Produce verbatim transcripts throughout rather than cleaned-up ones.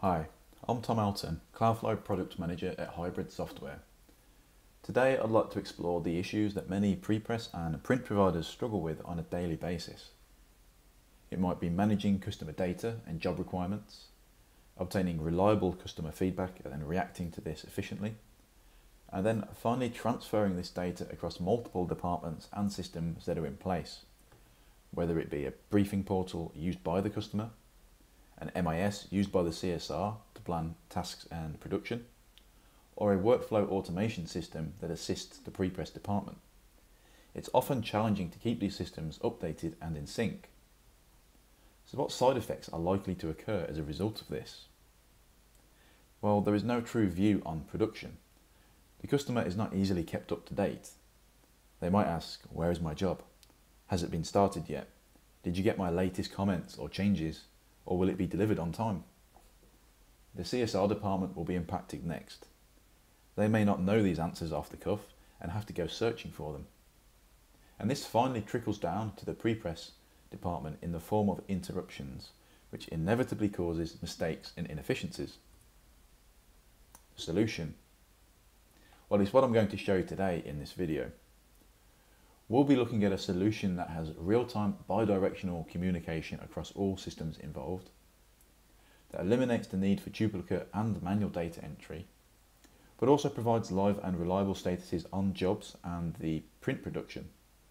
Hi, I'm Tom Alton, CLOUDFLOW Product Manager at HYBRID Software. Today I'd like to explore the issues that many prepress and print providers struggle with on a daily basis. It might be managing customer data and job requirements, obtaining reliable customer feedback and then reacting to this efficiently, and then finally transferring this data across multiple departments and systems that are in place, whether it be a briefing portal used by the customer, an M I S used by the C S R to plan tasks and production, or a workflow automation system that assists the prepress department. It's often challenging to keep these systems updated and in sync. So what side effects are likely to occur as a result of this? Well, there is no true view on production. The customer is not easily kept up to date. They might ask, where is my job? Has it been started yet? Did you get my latest comments or changes? Or will it be delivered on time? The C S R department will be impacted next. They may not know these answers off the cuff and have to go searching for them. And this finally trickles down to the prepress department in the form of interruptions, which inevitably causes mistakes and inefficiencies. Solution. Well, it's what I'm going to show you today in this video. We'll be looking at a solution that has real-time bidirectional communication across all systems involved, that eliminates the need for duplicate and manual data entry, but also provides live and reliable statuses on jobs and the print production.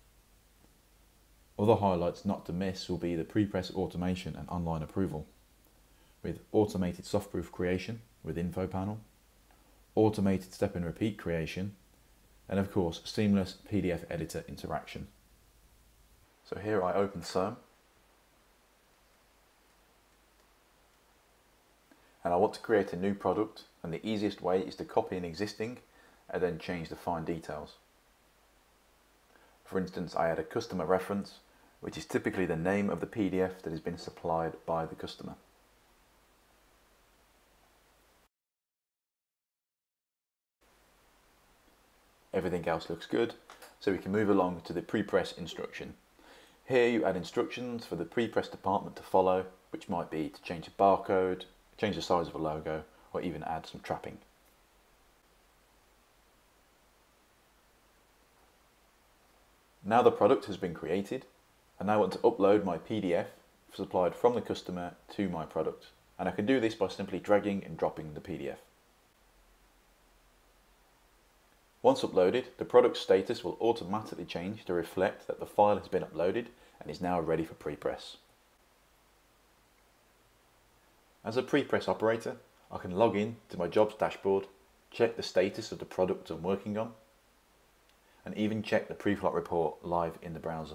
Other highlights not to miss will be the prepress automation and online approval, with automated soft-proof creation with info panel, automated step and repeat creation, and of course seamless P D F editor interaction. So here I open CERM, and I want to create a new product, and the easiest way is to copy an existing and then change the fine details. For instance, I add a customer reference, which is typically the name of the P D F that has been supplied by the customer. Everything else looks good, so we can move along to the prepress instruction. Here you add instructions for the prepress department to follow, which might be to change a barcode, change the size of a logo, or even add some trapping. Now the product has been created, I now want to upload my P D F supplied from the customer to my product, and I can do this by simply dragging and dropping the P D F. Once uploaded, the product status will automatically change to reflect that the file has been uploaded and is now ready for prepress. As a prepress operator, I can log in to my jobs dashboard, check the status of the product I'm working on, and even check the PreFlight report live in the browser.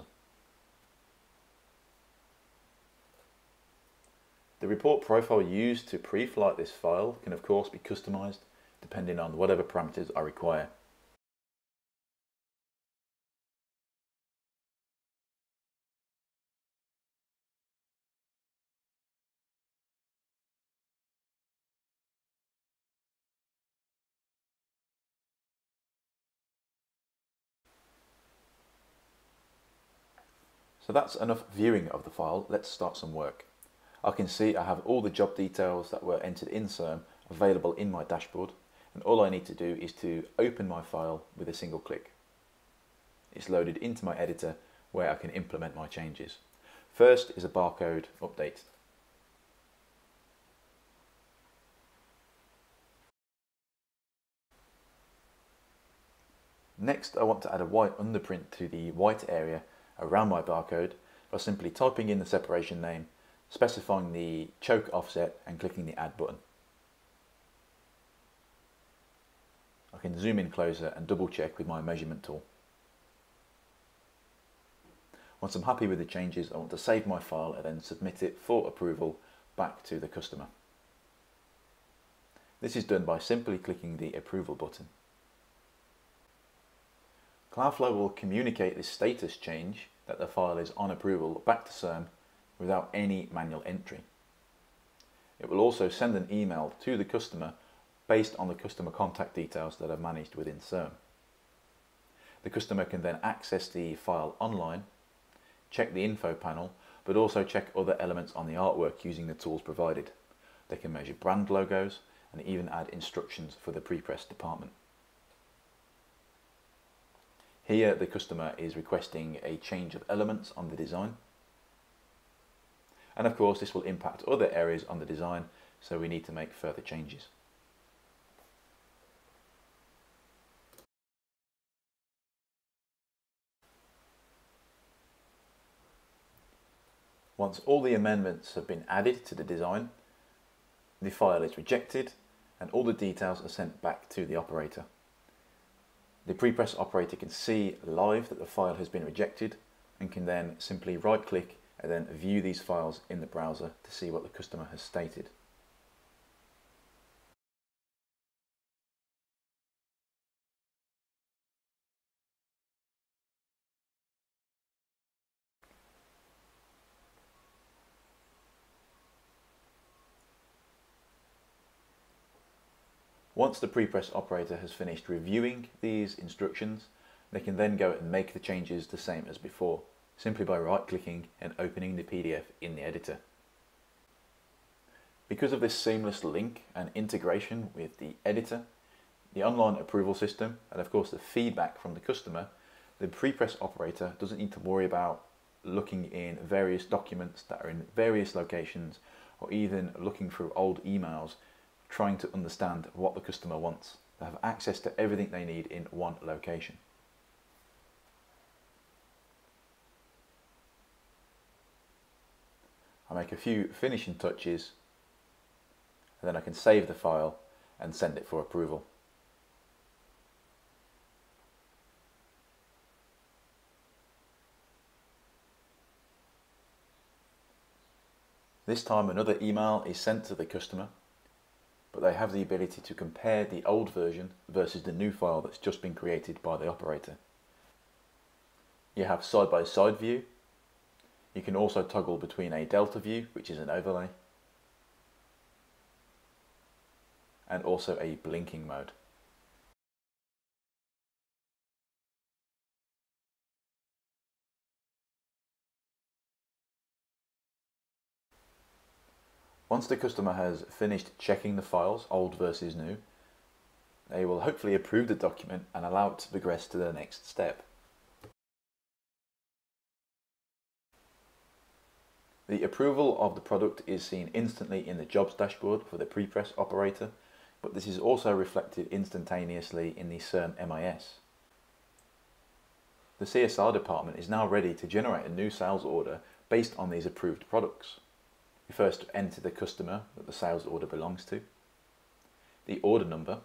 The report profile used to PreFlight this file can of course be customized depending on whatever parameters I require. So that's enough viewing of the file. Let's start some work. I can see I have all the job details that were entered in CERM available in my dashboard, and all I need to do is to open my file with a single click. It's loaded into my editor where I can implement my changes. First is a barcode update. Next, I want to add a white underprint to the white area around my barcode by simply typing in the separation name, specifying the choke offset and clicking the add button. I can zoom in closer and double check with my measurement tool. Once I'm happy with the changes, I want to save my file and then submit it for approval back to the customer. This is done by simply clicking the approval button. CLOUDFLOW will communicate this status change that the file is on approval back to CERM without any manual entry. It will also send an email to the customer based on the customer contact details that are managed within CERM. The customer can then access the file online, check the info panel, but also check other elements on the artwork using the tools provided. They can measure brand logos and even add instructions for the Prepress department. Here the customer is requesting a change of elements on the design. And of course this will impact other areas on the design, so we need to make further changes. Once all the amendments have been added to the design, the file is rejected and all the details are sent back to the operator. The Prepress operator can see live that the file has been rejected and can then simply right click and then view these files in the browser to see what the customer has stated. Once the Prepress operator has finished reviewing these instructions, they can then go and make the changes the same as before, simply by right-clicking and opening the P D F in the editor. Because of this seamless link and integration with the editor, the online approval system, and of course the feedback from the customer, the Prepress operator doesn't need to worry about looking in various documents that are in various locations, or even looking through old emails trying to understand what the customer wants. They have access to everything they need in one location. I make a few finishing touches and then I can save the file and send it for approval. This time another email is sent to the customer, but they have the ability to compare the old version versus the new file that's just been created by the operator. You have side-by-side view. You can also toggle between a delta view, which is an overlay, and also a blinking mode. Once the customer has finished checking the files, old versus new, they will hopefully approve the document and allow it to progress to the next step. The approval of the product is seen instantly in the jobs dashboard for the Prepress operator, but this is also reflected instantaneously in the CERM M I S. The C S R department is now ready to generate a new sales order based on these approved products. We first enter the customer that the sales order belongs to, the order number,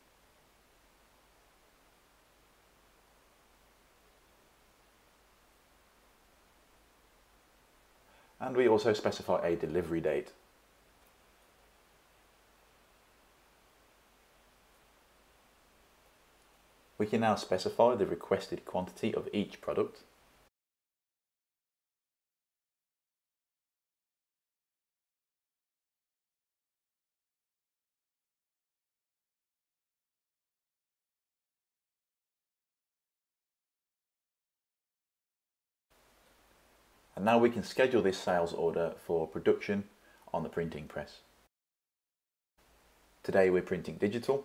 and we also specify a delivery date. We can now specify the requested quantity of each product. And now we can schedule this sales order for production on the printing press. Today we're printing digital.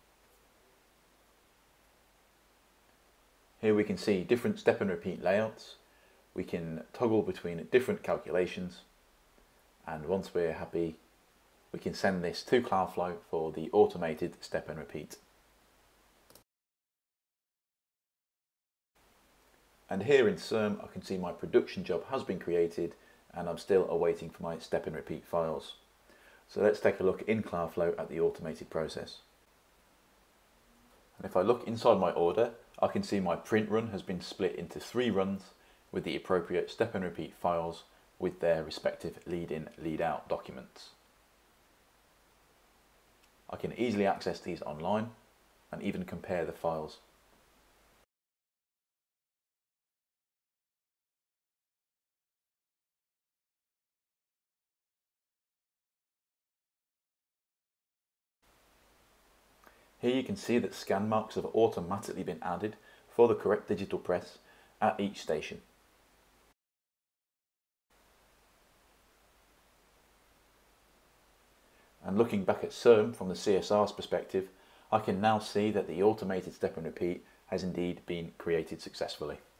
Here we can see different step and repeat layouts. We can toggle between different calculations, and once we're happy we can send this to CLOUDFLOW for the automated step and repeat. And here in CERM I can see my production job has been created and I'm still awaiting for my step and repeat files. So let's take a look in CLOUDFLOW at the automated process. And if I look inside my order, I can see my print run has been split into three runs with the appropriate step and repeat files with their respective lead-in, lead-out documents. I can easily access these online and even compare the files. Here you can see that scan marks have automatically been added for the correct digital press at each station. And looking back at CERM from the C S R's perspective, I can now see that the automated step and repeat has indeed been created successfully.